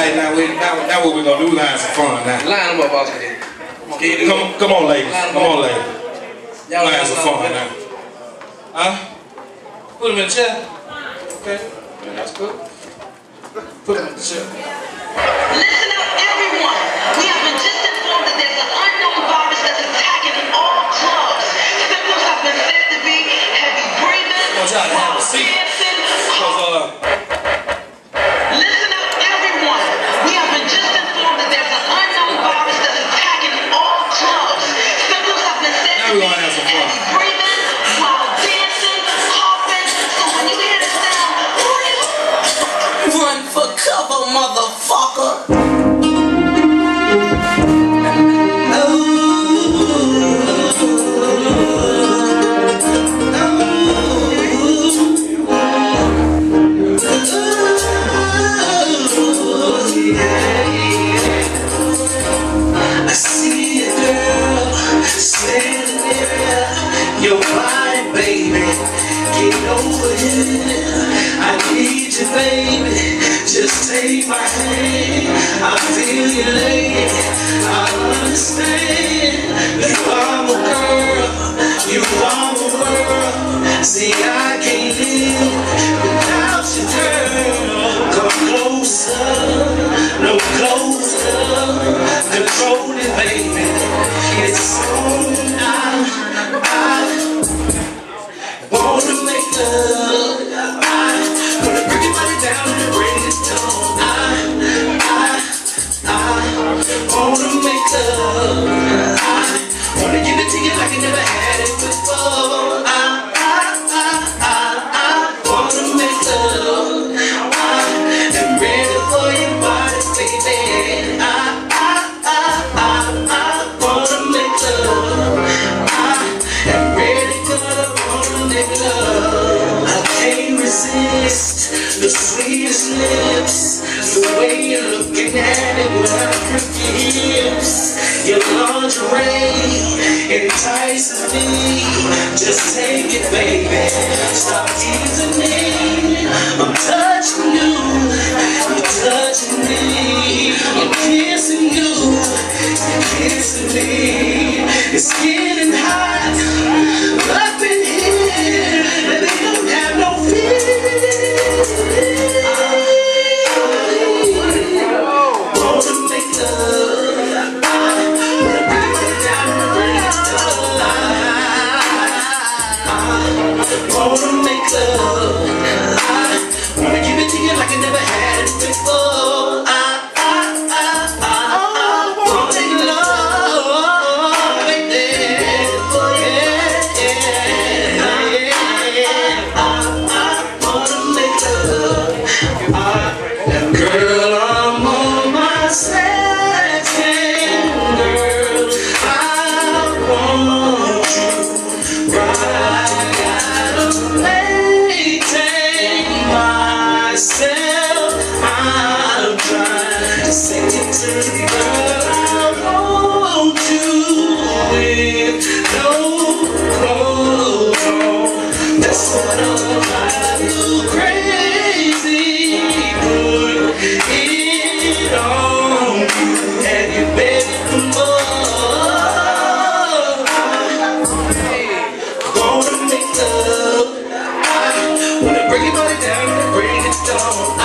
right, now what we're gonna do? Line some fun now. Line them up, Oscar. Come on, ladies. Come on, ladies. Y'all line some fun now. Huh? Put them in the chair. Okay. Yeah, that's good. Put them in the chair. Listen up, everyone. We have been just informed that there's an unknown virus that's attacking all clubs. Symptoms have been said to be heavy breathing, wild dancing, Listen up, everyone. We have been just informed that there's an unknown virus that's attacking all clubs. Symptoms have been said to be heavy breathing, wild dancing, coughing. So when you hear the sound, run for cover, motherfucker. I see a girl standing there. Your body, baby, get over here. I need you, baby. Just take my hand. I feel you, lady. I understand. You are my girl. You are my world. See, I can't live without you, girl. Come closer, no closer. Control it, baby. It's on. I wanna make love. I wanna bring your body down and bring it down. I wanna make love. I wanna give it to you like you never had it before. I wanna make love. I am ready for your body, baby. I wanna make love. I am ready, girl. I wanna make love. I can't resist the sweetest lips, the way you're looking at it without your hips. Your lingerie entices me. Just take it, baby. Stop teasing me. I'm touching you. You're touching me. I'm kissing you. You're kissing me. It's getting hot up in here. Baby, don't have no fear. Wanna make love. Wanna bring it down and bring it down. Wanna make love. Wanna give it to you like you never had it before. Wanna make love, baby. Wanna make love. Girl, I'm on my second, girl. I want you right. I gotta maintain myself. I'm trying to sing it to the girl. I want you with no clothes on. That's what I'm trying to do. Crazy, put it on you, and you begging for more. Wanna make love. I wanna bring your body down and bring it down.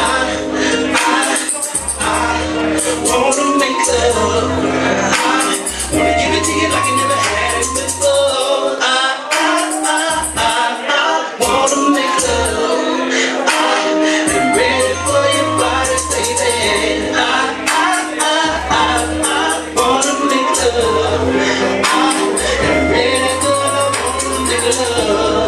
I wanna make love. I wanna give it to you like you never had it before. I wanna make love. I'm ready for your body, baby. I wanna make love. I'm ready, girl. I wanna make love.